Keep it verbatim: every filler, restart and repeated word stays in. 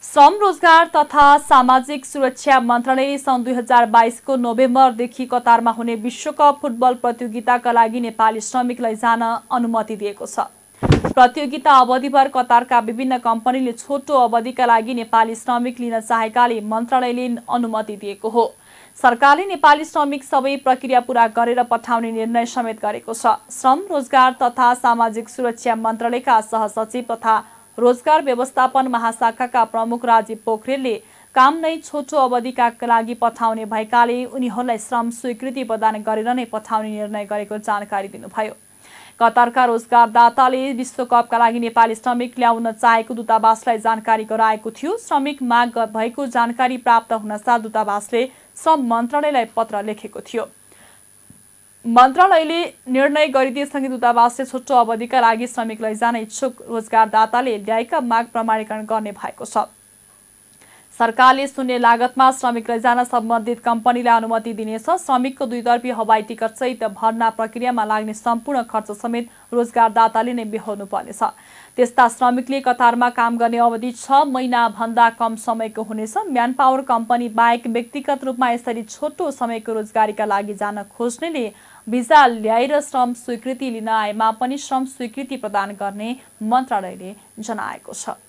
श्रम रोजगार तथा सामाजिक सुरक्षा मन्त्रालयले सन् दुई हजार बाइसको नोभेम्बरदेखि कतारमा हुने विश्वकप फुटबल प्रतियोगिताका लागि नेपाली श्रमिकलाई जान अनुमति दिएको छ। प्रतियोगिता अवधिभर कतारका विभिन्न कम्पनीले छोटो अवधिका लागि नेपाली श्रमिक लिन चाहेकाले मन्त्रालयले अनुमति दिएको हो। सरकारले नेपाली श्रमिक सबै प्रक्रिया पूरा गरेर पठाउने निर्णय समेत गरेको छ। श्रम रोजगार तथा सामाजिक सुरक्षा मन्त्रालयका सहसचिव तथा रोजगार व्यवस्थापन महाशाखाका प्रमुख राजीव पोखरेलले काम नै छोटो अवधिका लागि पठाउने भएकाले उनीहरूलाई श्रम स्वीकृति प्रदान गरेर नै पठाउने निर्णय गरेको जानकारी दिनुभयो। कतारका रोजगारदाताले विश्वकपका लागि नेपाली श्रमिक ल्याउन चाहेको दूतावासलाई जानकारी गराएको थियो। श्रमिक माग भएको जानकारी प्राप्त हुनसाथ दूतावासले श्रम मन्त्रालयलाई पत्र लेखेको थियो। मन्त्रालयले निर्णय गरिदिएसँगै दूतावासले छोटो अवधिका लागि श्रमिक लैजान इच्छुक रोजगारदाताले ल्याएका माग प्रमाणीकरण गर्ने भएको छ। सरकारले शून्य लागतमा श्रमिक लैजान सम्बन्धित कम्पनीलाई अनुमति दिनेछ। श्रमिकको दुईतर्फी हवाई टिकट सहित भर्ना प्रक्रियामा लाग्ने सम्पूर्ण खर्च समेत रोजगारदाताले नै बिहोर्नु पर्नेछ। त्यस्ता श्रमिकले कतारमा काम गर्ने अवधि छ महिना भन्दा कम समयको हुनेछ। म्यान पावर कम्पनी बाहेक व्यक्तिगत रूपमा यसरी छोटो समयको रोजगारीका लागि जान खोज्नेले भिजा ल्याएर श्रम स्वीकृति लिन आएमा पनि श्रम स्वीकृति प्रदान गर्ने मन्त्रालयले जनाएको छ।